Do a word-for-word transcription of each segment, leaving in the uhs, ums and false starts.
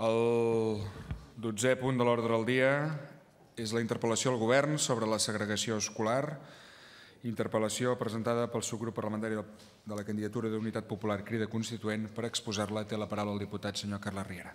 El dotzè punt de l'ordre del dia és la interpel·lació al Govern sobre la segregació escolar. Interpel·lació presentada pel subgrup parlamentari de la candidatura d'Unitat Popular Crida Constituent. Per exposar-la té la paraula el diputat senyor Carles Riera.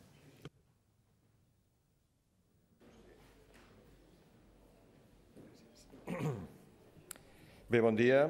Bé, bon dia.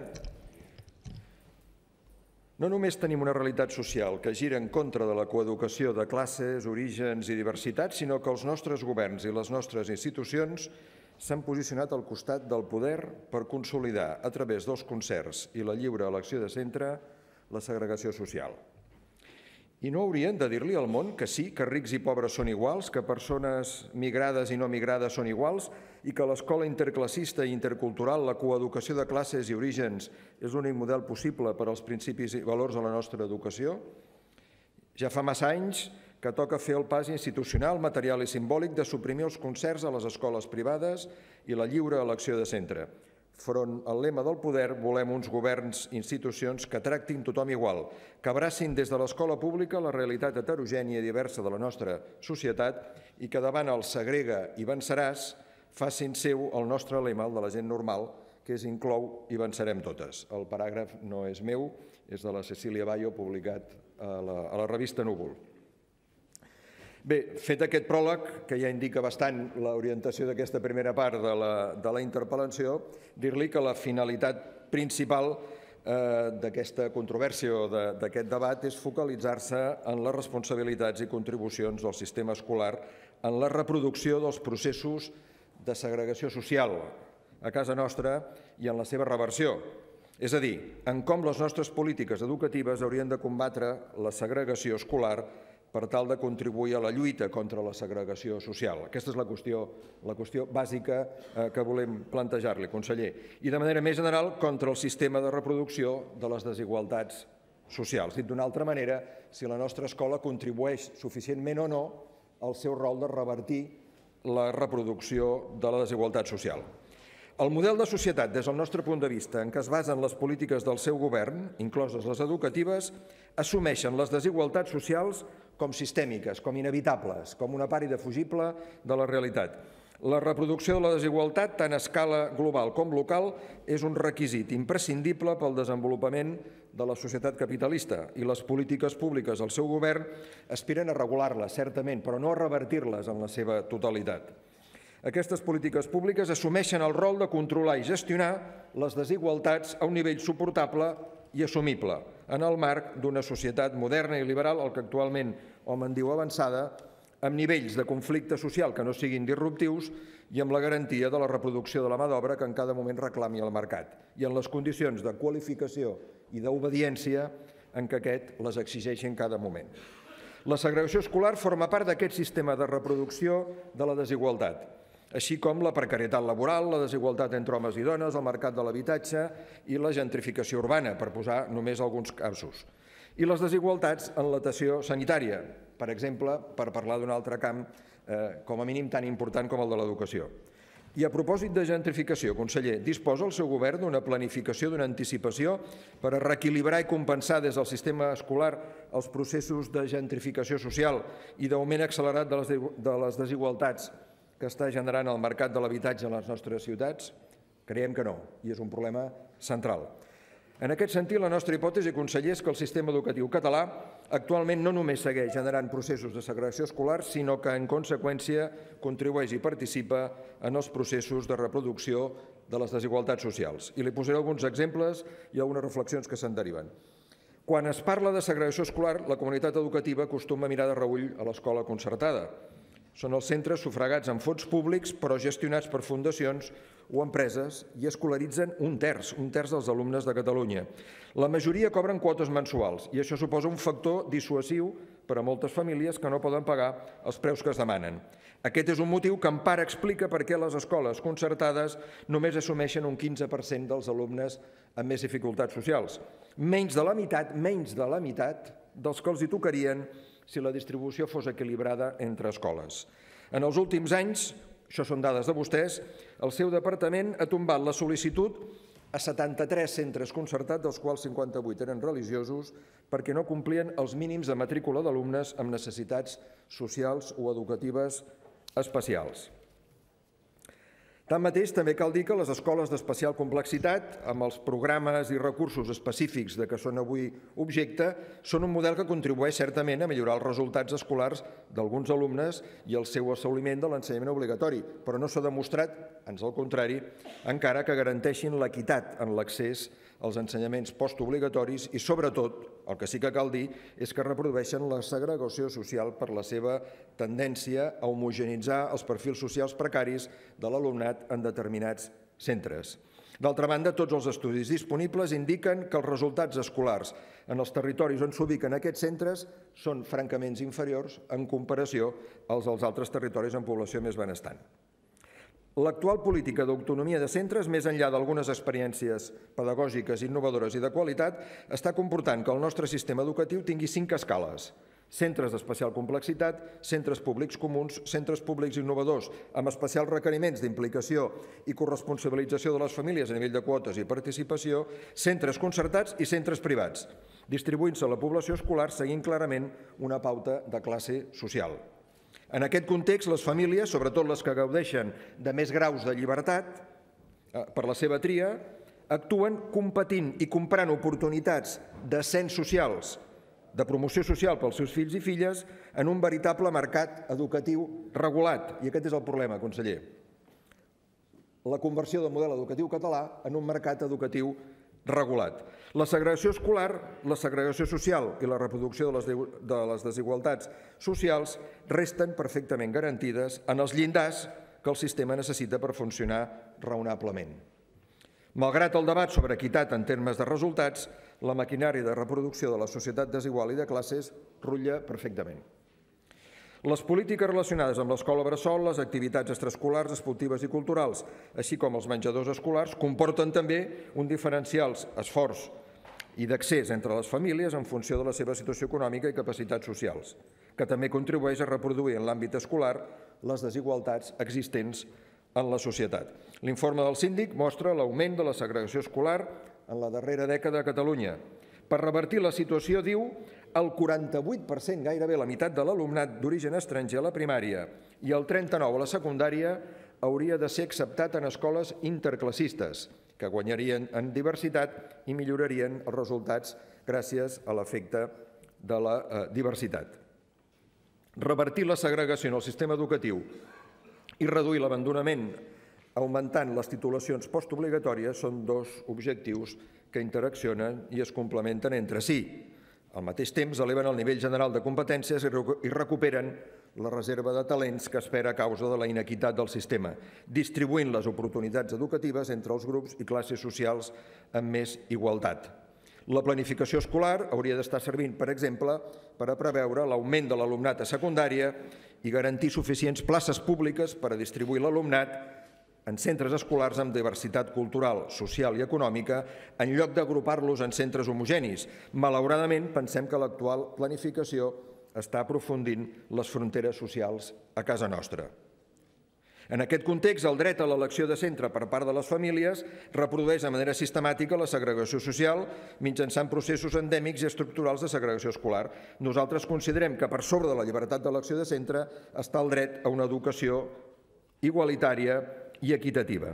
No només tenim una realitat social que gira en contra de la coeducació de classes, orígens i diversitat, sinó que els nostres governs i les nostres institucions s'han posicionat al costat del poder per consolidar, a través dels concerts i la lliure elecció de centre, la segregació social. I no haurien de dir-li al món que sí, que rics i pobres són iguals, que persones migrades i no migrades són iguals i que l'escola interclassista i intercultural, la coeducació de classes i orígens és l'únic model possible per als principis i valors de la nostra educació? Ja fa massa anys que toca fer el pas institucional, material i simbòlic de suprimir els concerts a les escoles privades i la lliure elecció de centre. Front al lema del poder, volem uns governs i institucions que tractin tothom igual, que abracin des de l'escola pública la realitat heterogènia i diversa de la nostra societat i que davant el segrega i venceràs facin seu el nostre lema, el de la gent normal, que és inclou i vencerem totes. El paràgraf no és meu, és de la Cecília Bayo, publicat a la, a la revista Núvol. Bé, fet aquest pròleg, que ja indica bastant l'orientació d'aquesta primera part de la, de la interpel·lació, dir-li que la finalitat principal eh, d'aquesta controvèrsia o d'aquest debat és focalitzar-se en les responsabilitats i contribucions del sistema escolar en la reproducció dels processos de segregació social a casa nostra i en la seva reversió. És a dir, en com les nostres polítiques educatives haurien de combatre la segregació escolar per tal de contribuir a la lluita contra la segregació social. Aquesta és la qüestió, la qüestió bàsica eh, que volem plantejar-li, conseller. I de manera més general, contra el sistema de reproducció de les desigualtats socials. Dit d'una altra manera, si la nostra escola contribueix suficientment o no al seu rol de revertir la reproducció de la desigualtat social. El model de societat, des del nostre punt de vista, en què es basen les polítiques del seu govern, incloses les educatives, assumeixen les desigualtats socials com sistèmiques, com inevitables, com una part indefugible de la realitat. La reproducció de la desigualtat, tant a escala global com local, és un requisit imprescindible pel desenvolupament de la societat capitalista i les polítiques públiques del seu govern aspiren a regular-les, certament, però no a revertir-les en la seva totalitat. Aquestes polítiques públiques assumeixen el rol de controlar i gestionar les desigualtats a un nivell suportable i assumible en el marc d'una societat moderna i liberal, el que actualment hom en diu avançada, amb nivells de conflicte social que no siguin disruptius i amb la garantia de la reproducció de la mà d'obra que en cada moment reclami el mercat i en les condicions de qualificació i d'obediència en què aquest les exigeixi en cada moment. La segregació escolar forma part d'aquest sistema de reproducció de la desigualtat, així com la precarietat laboral, la desigualtat entre homes i dones, el mercat de l'habitatge i la gentrificació urbana, per posar només alguns casos. I les desigualtats en l'atenció sanitària, per exemple, per parlar d'un altre camp eh, com a mínim tan important com el de l'educació. I a propòsit de gentrificació, conseller, disposa el seu govern d'una planificació, d'una anticipació per a reequilibrar i compensar des del sistema escolar els processos de gentrificació social i d'augment accelerat de les, de les desigualtats que està generant el mercat de l'habitatge en les nostres ciutats? Creiem que no, i és un problema central. En aquest sentit, la nostra hipòtesi, conseller, és que el sistema educatiu català actualment no només segueix generant processos de segregació escolar, sinó que, en conseqüència, contribueix i participa en els processos de reproducció de les desigualtats socials. I li posaré alguns exemples i algunes reflexions que se'n deriven. Quan es parla de segregació escolar, la comunitat educativa acostuma a mirar de reüll a l'escola concertada. Són els centres sufragats amb fons públics però gestionats per fundacions o empreses i escolaritzen un terç, un terç dels alumnes de Catalunya. La majoria cobren quotes mensuals i això suposa un factor dissuasiu per a moltes famílies que no poden pagar els preus que es demanen. Aquest és un motiu que en part explica per què les escoles concertades només assumeixen un quinze per cent dels alumnes amb més dificultats socials. Menys de la meitat, menys de la meitat dels que els hi tocarien si la distribució fos equilibrada entre escoles. En els últims anys, això són dades de vostès, el seu departament ha tombat la sol·licitud a setanta-tres centres concertats, dels quals cinquanta-vuit eren religiosos, perquè no complien els mínims de matrícula d'alumnes amb necessitats socials o educatives especials. Tanmateix, també cal dir que les escoles d'especial complexitat, amb els programes i recursos específics de què són avui objecte, són un model que contribueix certament a millorar els resultats escolars d'alguns alumnes i el seu assoliment de l'ensenyament obligatori, però no s'ha demostrat, ans al contrari, encara que garanteixin l'equitat en l'accés als ensenyaments postobligatoris i, sobretot, el que sí que cal dir és que reprodueixen la segregació social per la seva tendència a homogeneïtzar els perfils socials precaris de l'alumnat en determinats centres. D'altra banda, tots els estudis disponibles indiquen que els resultats escolars en els territoris on s'ubiquen aquests centres són francament inferiors en comparació als dels altres territoris amb població més benestant. L'actual política d'autonomia de centres, més enllà d'algunes experiències pedagògiques innovadores i de qualitat, està comportant que el nostre sistema educatiu tingui cinc escales: centres d'especial complexitat, centres públics comuns, centres públics innovadors amb especials requeriments d'implicació i corresponsabilització de les famílies a nivell de quotes i participació, centres concertats i centres privats, distribuint-se a la població escolar seguint clarament una pauta de classe social. En aquest context, les famílies, sobretot les que gaudeixen de més graus de llibertat per la seva tria, actuen competint i comprant oportunitats d'ascens socials, de promoció social pels seus fills i filles, en un veritable mercat educatiu regulat. I aquest és el problema, conseller. La conversió del model educatiu català en un mercat educatiu regulat. La segregació escolar, la segregació social i la reproducció de les desigualtats socials resten perfectament garantides en els llindars que el sistema necessita per funcionar raonablement. Malgrat el debat sobre equitat en termes de resultats, la maquinària de reproducció de la societat desigual i de classes rutlla perfectament. Les polítiques relacionades amb l'escola bressol, les activitats extraescolars, esportives i culturals, així com els menjadors escolars, comporten també un diferencial esforç i d'accés entre les famílies en funció de la seva situació econòmica i capacitats socials, que també contribueix a reproduir en l'àmbit escolar les desigualtats existents en la societat. L'informe del síndic mostra l'augment de la segregació escolar en la darrera dècada a Catalunya. Per revertir la situació, diu, el quaranta-vuit per cent, gairebé la meitat de l'alumnat d'origen estranger a la primària i el trenta-nou per cent a la secundària hauria de ser acceptat en escoles interclassistes, que guanyarien en diversitat i millorarien els resultats gràcies a l'efecte de la diversitat. Revertir la segregació en el sistema educatiu i reduir l'abandonament augmentant les titulacions postobligatòries són dos objectius que interaccionen i es complementen entre si. Al mateix temps, eleven el nivell general de competències i recuperen la reserva de talents que es perd a causa de la inequitat del sistema, distribuint les oportunitats educatives entre els grups i classes socials amb més igualtat. La planificació escolar hauria d'estar servint, per exemple, per a preveure l'augment de l'alumnat a secundària i garantir suficients places públiques per a distribuir l'alumnat en centres escolars amb diversitat cultural, social i econòmica, en lloc d'agrupar-los en centres homogenis. Malauradament, pensem que l'actual planificació està aprofundint les fronteres socials a casa nostra. En aquest context, el dret a l'elecció de centre per part de les famílies reprodueix de manera sistemàtica la segregació social mitjançant processos endèmics i estructurals de segregació escolar. Nosaltres considerem que per sobre de la llibertat d'elecció de centre està el dret a una educació igualitària i equitativa.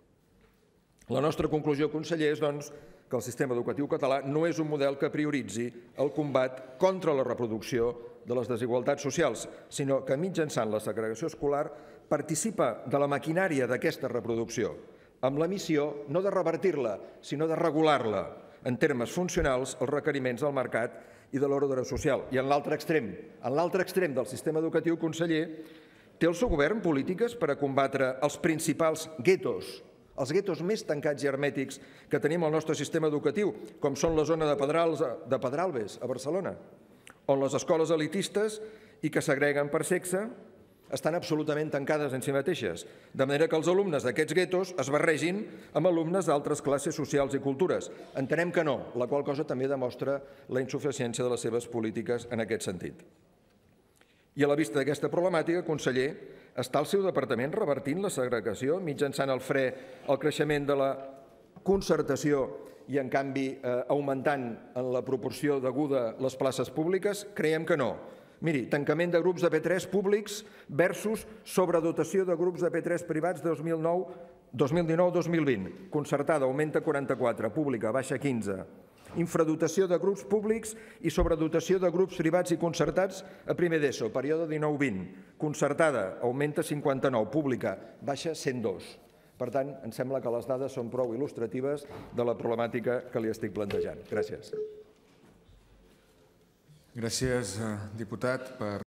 La nostra conclusió, conseller, és, doncs, que el sistema educatiu català no és un model que prioritzi el combat contra la reproducció de les desigualtats socials, sinó que mitjançant la segregació escolar participa de la maquinària d'aquesta reproducció, amb la missió no de revertir-la, sinó de regular-la en termes funcionals als requeriments del mercat i de l'ordre social. I en l'altre extrem, en l'altre extrem del sistema educatiu, conseller, té el seu govern polítiques per a combatre els principals guetos, els guetos més tancats i hermètics que tenim al nostre sistema educatiu, com són la zona de Pedralbes, a Barcelona, on les escoles elitistes i que segreguen per sexe estan absolutament tancades en si mateixes, de manera que els alumnes d'aquests guetos es barregin amb alumnes d'altres classes socials i cultures. Entenem que no, la qual cosa també demostra la insuficiència de les seves polítiques en aquest sentit. I a la vista d'aquesta problemàtica, conseller, està el seu departament revertint la segregació mitjançant el fre al creixement de la concertació i, en canvi, augmentant en la proporció deguda les places públiques? Creiem que no. Miri, tancament de grups de P tres públics versus sobredotació de grups de P tres privats dos mil dinou dos mil vint. Concertada augmenta quaranta-quatre, pública baixa quinze. Infradotació de grups públics i sobredotació de grups privats i concertats a primer d'ESO, període dinou vint. Concertada augmenta cinquanta-nou, pública baixa cent dos. Per tant, em sembla que les dades són prou il·lustratives de la problemàtica que li estic plantejant. Gràcies. Gràcies, diputat, per